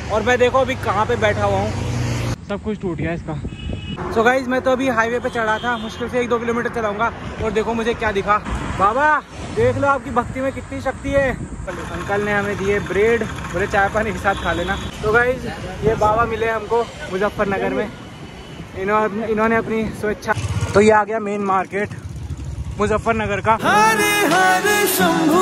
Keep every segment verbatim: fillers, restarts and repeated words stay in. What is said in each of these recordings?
और मैं देखो अभी कहाँ पे बैठा हुआ हूँ, सब कुछ टूट गया इसका। सो गाइज मैं तो अभी हाईवे पे चढ़ा था, मुश्किल से एक दो किलोमीटर चलाऊंगा और देखो मुझे क्या दिखा। बाबा देख लो आपकी भक्ति में कितनी शक्ति है। अंकल ने हमें दिए ब्रेड, बोले चाय पानी के साथ खा लेना। तो गाइज ये बाबा मिले हमको मुजफ्फरनगर में, इन्होंने इन्होंने अपनी स्वेच्छा। तो ये आ गया मेन मार्केट मुजफ्फरनगर का। हरे हरे शंभू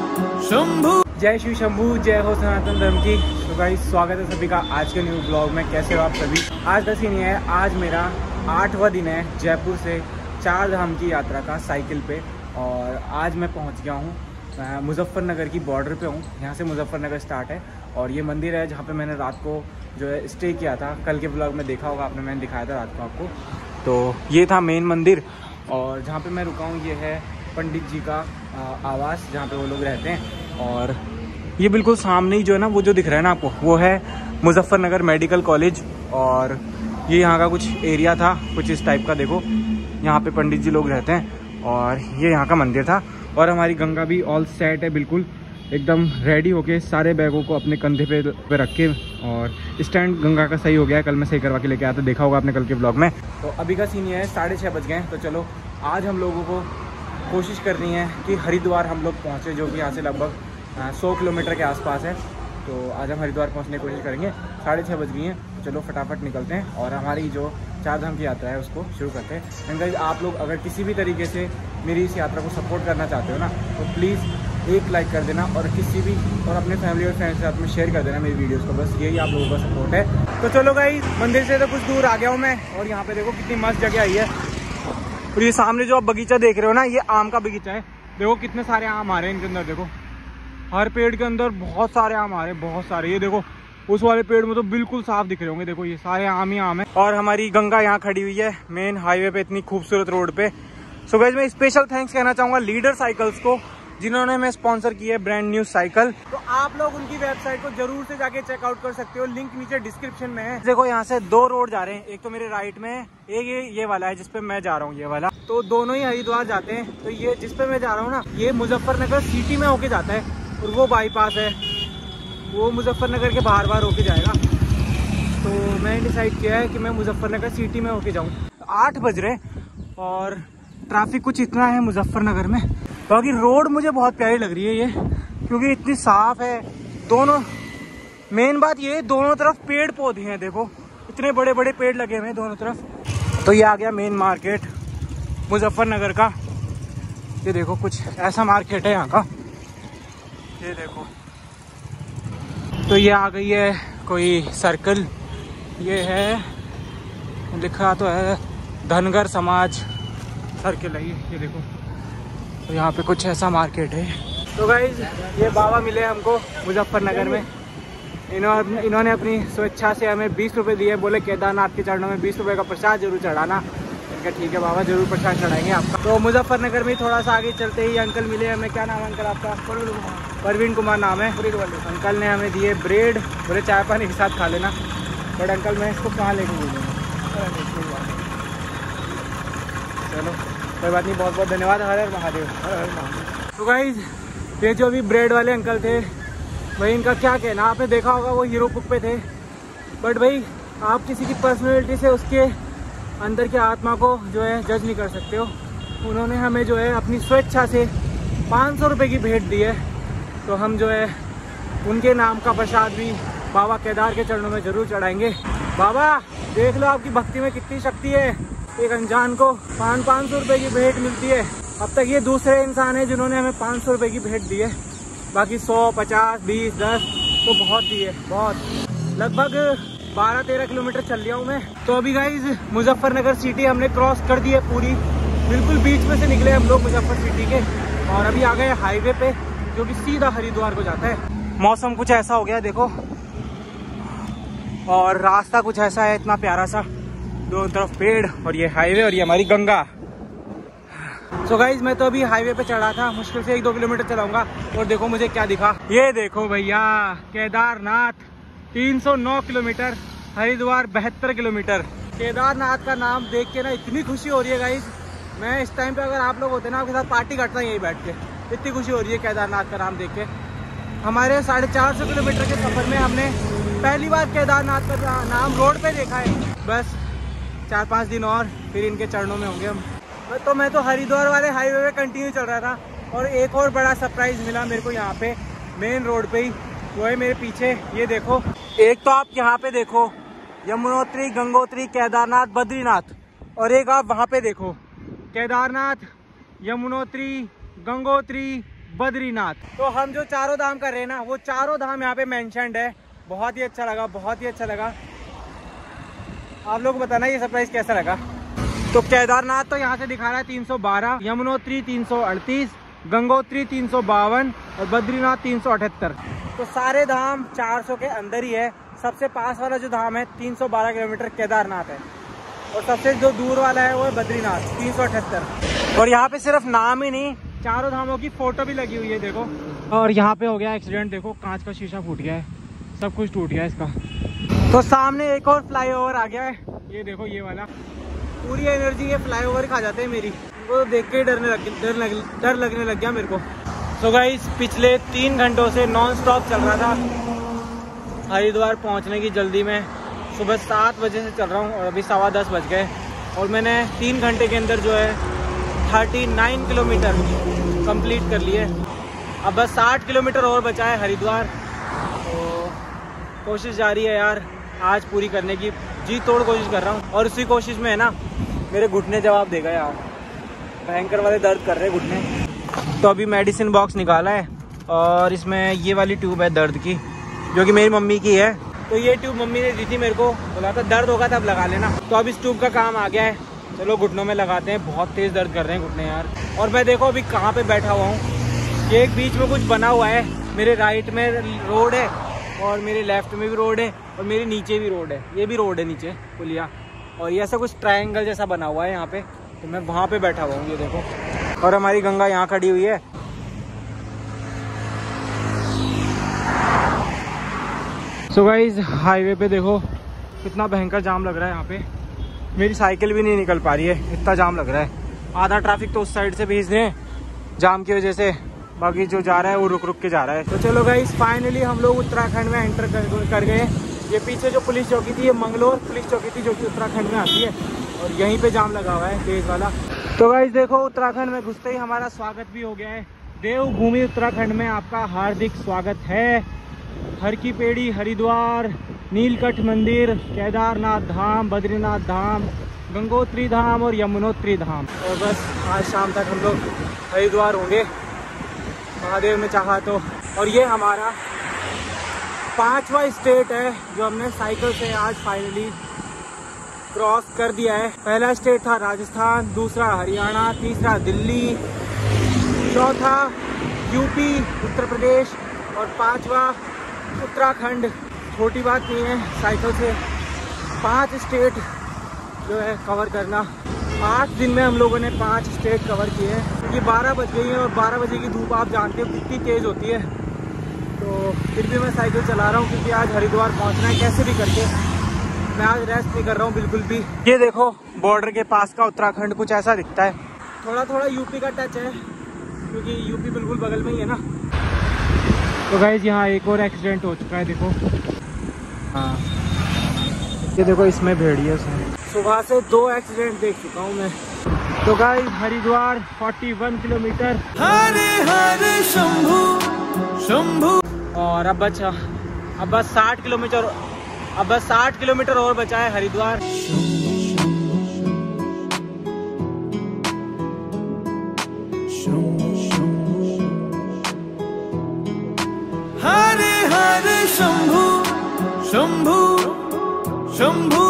शंभू, जय श्री शंभू, जय हो सनातन धर्म की। तो गाइस स्वागत है सभी का आज के न्यू ब्लॉग में। कैसे हो आप सभी? आज का सीन ये है, आज मेरा आठवां दिन है जयपुर से चार धाम की यात्रा का साइकिल पे। और आज मैं पहुंच गया हूं मुजफ्फरनगर की बॉर्डर पे हूं। यहाँ से मुजफ्फरनगर स्टार्ट है और ये मंदिर है जहाँ पे मैंने रात को जो है स्टे किया था। कल के ब्लॉग में देखा होगा आपने, मैंने दिखाया था रात को आपको। तो ये था मेन मंदिर और जहाँ पे मैं रुका हूँ ये है पंडित जी का आवास, जहाँ पे वो लोग रहते हैं। और ये बिल्कुल सामने ही जो है ना, वो जो दिख रहा है ना आपको, वो है मुजफ्फरनगर मेडिकल कॉलेज। और ये यहाँ का कुछ एरिया था, कुछ इस टाइप का। देखो यहाँ पे पंडित जी लोग रहते हैं और ये यहाँ का मंदिर था। और हमारी गंगा भी ऑल सेट है, बिल्कुल एकदम रेडी होके सारे बैगों को अपने कंधे पे पे रख के। और स्टैंड गंगा का सही हो गया है, कल मैं सही करवा के लेके आया था, देखा होगा आपने कल के ब्लॉग में। तो अभी का सीन ये है, साढ़े छः बज गए हैं। तो चलो आज हम लोगों को कोशिश करनी है कि हरिद्वार हम लोग पहुँचे, जो कि यहाँ से लगभग सौ किलोमीटर के आसपास है। तो आज हम हरिद्वार पहुँचने की कोशिश करेंगे। साढ़े छः बज गई हैं, तो चलो फटाफट निकलते हैं और हमारी जो चार धाम की यात्रा है उसको शुरू करते हैं। एंड गाइस आप लोग अगर किसी भी तरीके से मेरी इस यात्रा को सपोर्ट करना चाहते हो ना, तो प्लीज़ एक लाइक कर देना और किसी भी और अपने फैमिली और फ्रेंड्स के साथ में शेयर कर देना मेरी वीडियोस को। बस यही आप लोगों का सपोर्ट है। तो चलो गाइस मंदिर से तो कुछ दूर आ गया हूँ मैं और यहाँ पे देखो कितनी मस्त जगह आई है। और ये सामने जो आप बगीचा देख रहे हो ना, ये आम का बगीचा है। देखो कितने सारे आम आ रहे हैं इनके अंदर। देखो हर पेड़ के अंदर बहुत सारे आम आ रहे हैं, बहुत सारे। ये देखो उस वाले पेड़ में तो बिल्कुल साफ दिख रहे होंगे। देखो ये सारे आम ही आम है। और हमारी गंगा यहाँ खड़ी हुई है मेन हाईवे पे, इतनी खूबसूरत रोड पे। सो गाइस मैं स्पेशल थैंक्स कहना चाहूँगा लीडर साइकिल्स को, जिन्होंने हमें स्पॉन्सर की है ब्रांड न्यू साइकिल। तो आप लोग उनकी वेबसाइट को जरूर से जाके चेकआउट कर सकते हो, लिंक नीचे डिस्क्रिप्शन में है। देखो यहाँ से दो रोड जा रहे हैं, एक तो मेरे राइट में है, एक ये ये वाला है जिसपे मैं जा रहा हूँ, ये वाला। तो दोनों ही हरिद्वार जाते हैं। तो ये जिसपे मैं जा रहा हूँ ना, ये मुजफ्फरनगर सिटी में होके जाता है और वो बाईपास है, वो मुजफ्फरनगर के बाहर बाहर होके जाएगा। तो मैंने डिसाइड किया है कि मैं मुजफ्फरनगर सिटी में होके जाऊँ। आठ बज रहे और ट्रैफिक कुछ इतना है मुजफ्फरनगर में। बाकी रोड मुझे बहुत प्यारी लग रही है ये, क्योंकि इतनी साफ है। दोनों मेन बात ये, दोनों तरफ पेड़ पौधे हैं। देखो इतने बड़े बड़े पेड़ लगे हुए हैं दोनों तरफ। तो ये आ गया मेन मार्केट मुजफ्फरनगर का। ये देखो कुछ ऐसा मार्केट है यहाँ का, ये देखो। तो ये आ गई है कोई सर्कल, ये है लिखा तो है धनगर समाज सर्कल है ये, ये देखो। तो यहाँ पे कुछ ऐसा मार्केट है। तो गाइज ये बाबा मिले हमको मुजफ्फरनगर में, इन्होंने इन्होंने अपनी स्वेच्छा से हमें बीस रुपए दिए, बोले केदारनाथ के चरणों में बीस रुपए का प्रसाद जरूर चढ़ाना। इनका ठीक है बाबा, जरूर प्रसाद चढ़ाएंगे आपका। तो मुजफ्फरनगर में थोड़ा सा आगे चलते ही अंकल मिले हमें। क्या नाम है अंकल आपका? परवीन कुमार। परवीन कुमार नाम है। अंकल ने हमें दिए ब्रेड, बोले चाय पानी के साथ खा लेना। बट अंकल मैं इसको कहाँ लेके भेजूँगा? चलो कोई बात नहीं, बहुत बहुत धन्यवाद। हर हर महादेव। हर हर महादेव। तो गाइस ये जो अभी ब्रेड वाले अंकल थे, भाई इनका क्या कहना, आपने देखा होगा वो हीरो कुक पे थे। बट भाई आप किसी की पर्सनैलिटी से उसके अंदर की आत्मा को जो है जज नहीं कर सकते हो। उन्होंने हमें जो है अपनी स्वेच्छा से पाँच सौ रुपये की भेंट दी है। तो हम जो है उनके नाम का प्रसाद भी बाबा केदार के चरणों में जरूर चढ़ाएंगे। बाबा देख लो आपकी भक्ति में कितनी शक्ति है। एक अनजान को पाँच पाँच सौ रुपये की भेंट मिलती है। अब तक ये दूसरे इंसान है जिन्होंने हमें पाँच सौ रुपये की भेंट दी है। बाकी सौ, पचास, बीस, दस तो बहुत दी है, बहुत। लगभग बारह तेरह किलोमीटर चल लिया हूँ मैं। तो अभी गाइज मुजफ्फरनगर सिटी हमने क्रॉस कर दी है पूरी, बिल्कुल बीच में से निकले हम लोग मुजफ्फर सिटी के। और अभी आ गए हाईवे पे, जो कि सीधा हरिद्वार को जाता है। मौसम कुछ ऐसा हो गया देखो, और रास्ता कुछ ऐसा है इतना प्यारा सा, दोनों तरफ पेड़ और ये हाईवे और ये हमारी गंगा। सो so गाइज मैं तो अभी हाईवे पे चढ़ा था, मुश्किल से एक दो किलोमीटर चलाऊंगा और देखो मुझे क्या दिखा। ये देखो भैया केदारनाथ तीन सौ नौ किलोमीटर, हरिद्वार बहत्तर किलोमीटर। केदारनाथ का नाम देख के ना इतनी खुशी हो रही है गाइज। मैं इस टाइम पे अगर आप लोग होते ना, आपके साथ पार्टी करता यहीं बैठ के। इतनी खुशी हो रही है केदारनाथ का नाम देख के। हमारे साढ़े चार सौ किलोमीटर के सफ़र में हमने पहली बार केदारनाथ का नाम रोड पे देखा है। बस चार पाँच दिन और फिर इनके चरणों में होंगे हम। तो मैं तो हरिद्वार वाले हाईवे पे कंटिन्यू चल रहा था और एक और बड़ा सरप्राइज़ मिला मेरे को यहाँ पे मेन रोड पे ही। वो है मेरे पीछे, ये देखो। एक तो आप यहाँ पे देखो यमुनोत्री, गंगोत्री, केदारनाथ, बद्रीनाथ, और एक आप वहाँ पे देखो केदारनाथ, यमुनोत्री, गंगोत्री, बद्रीनाथ। तो हम जो चारों धाम कर रहे हैं ना, वो चारों धाम यहाँ पे मेंशन्ड है। बहुत ही अच्छा लगा, बहुत ही अच्छा लगा। आप लोग बताना ये सरप्राइज कैसा लगा। तो केदारनाथ तो यहाँ से दिखा रहा है तीन सौ बारह, यमुनोत्री तीन सौ अड़तीस, गंगोत्री तीन सौ बावन और बद्रीनाथ तीन सौ अठहत्तर। तो सारे धाम चार सौ के अंदर ही है। सबसे पास वाला जो धाम है तीन सौ बारह किलोमीटर केदारनाथ है, और सबसे जो दूर वाला है वो है बद्रीनाथ तीन सौ अठहत्तर। और यहाँ पे सिर्फ नाम ही नहीं, चारों धामों की फोटो भी लगी हुई है, देखो। और यहाँ पे हो गया एक्सीडेंट, देखो कांच का शीशा फूट गया है, सब कुछ टूट गया है इसका। तो सामने एक और फ्लाईओवर आ गया है, ये देखो ये वाला। पूरी एनर्जी ये फ्लाईओवर खा जाते हैं मेरी, वो देख के डरने लग डर लग डर लगने लग गया मेरे को। सो गाइस, पिछले तीन घंटों से नॉन स्टॉप चल रहा था हरिद्वार पहुंचने की जल्दी में। सुबह सात बजे से चल रहा हूं और अभी सवा दस बज गए, और मैंने तीन घंटे के अंदर जो है उनतालीस किलोमीटर कंप्लीट कर लिए। अब बस साठ किलोमीटर और बचा है हरिद्वार। तो कोशिश जारी है यार, आज पूरी करने की जी तोड़ कोशिश कर रहा हूँ। और उसी कोशिश में है ना, मेरे घुटने जवाब देगा यार, भयंकर वाले दर्द कर रहे हैं घुटने। तो अभी मेडिसिन बॉक्स निकाला है और इसमें ये वाली ट्यूब है दर्द की, जो कि मेरी मम्मी की है। तो ये ट्यूब मम्मी ने दी थी मेरे को, बोला था दर्द होगा तब लगा लेना। तो अब इस ट्यूब का काम आ गया है, चलो घुटनों में लगाते हैं। बहुत तेज़ दर्द कर रहे हैं घुटने यार। और मैं देखो अभी कहाँ पे बैठा हुआ हूँ, ये एक बीच में कुछ बना हुआ है। मेरे राइट में रोड है और मेरे लेफ्ट में भी रोड है और मेरे नीचे भी रोड है, ये भी रोड है नीचे पुलिया। और ये ऐसा कुछ ट्रायंगल जैसा बना हुआ है यहाँ पे, तो मैं वहाँ पे बैठा हुआ हूँ, ये देखो। और हमारी गंगा यहाँ खड़ी हुई है। सो गाइस, हाईवे पे देखो कितना भयंकर जाम लग रहा है यहाँ पे। मेरी साइकिल भी नहीं निकल पा रही है, इतना जाम लग रहा है। आधा ट्रैफिक तो उस साइड से भेज रहे हैं जाम की वजह से, बाकी जो जा रहा है वो रुक रुक के जा रहा है। तो चलो गाइस, फाइनली हम लोग उत्तराखंड में एंटर कर, कर गए। ये पीछे जो पुलिस चौकी थी, ये मंगलोर पुलिस चौकी थी, जो कि उत्तराखंड में आती है, और यहीं पे जाम लगा हुआ है तेज वाला। तो गाइस देखो, उत्तराखंड में घुसते ही हमारा स्वागत भी हो गया है। देवभूमि उत्तराखंड में आपका हार्दिक स्वागत है। हर की पेड़ी, हरिद्वार, नीलकंठ मंदिर, केदारनाथ धाम, बद्रीनाथ धाम, गंगोत्री धाम और यमुनोत्री धाम। और बस आज शाम तक हम लोग हरिद्वार होंगे, महादेव ने चाहा तो। और ये हमारा पांचवा स्टेट है जो हमने साइकिल से आज फाइनली क्रॉस कर दिया है। पहला स्टेट था राजस्थान, दूसरा हरियाणा, तीसरा दिल्ली, चौथा यूपी उत्तर प्रदेश और पांचवा उत्तराखंड। छोटी बात नहीं है साइकिल से पांच स्टेट जो है कवर करना। आठ दिन में हम लोगों ने पांच स्टेट कवर किए हैं, क्योंकि बारह बज गई है और बारह बजे की धूप आप जानते हो कितनी तेज़ होती है। तो फिर भी मैं साइकिल चला रहा हूँ, क्योंकि आज हरिद्वार पहुँचना है कैसे भी करके। मैं आज रेस्ट नहीं कर रहा हूँ बिल्कुल भी। ये देखो, बॉर्डर के पास का उत्तराखंड कुछ ऐसा दिखता है। थोड़ा थोड़ा यूपी का टच है, क्योंकि यूपी बिल्कुल बगल में ही है ना। तो गाइस, यहाँ एक और एक्सीडेंट हो चुका है, देखो। हाँ, ये देखो, इसमें भेड़िया है। सुबह से दो एक्सीडेंट देख चुका हूँ मैं। तो गाइस, हरिद्वार इकतालीस किलोमीटर, हरे हरे शंभू शंभू। और अब बचा अब बस साठ किलोमीटर अब बस साठ किलोमीटर और बचा है हरिद्वार। हरे हरे शंभू शंभू शंभू।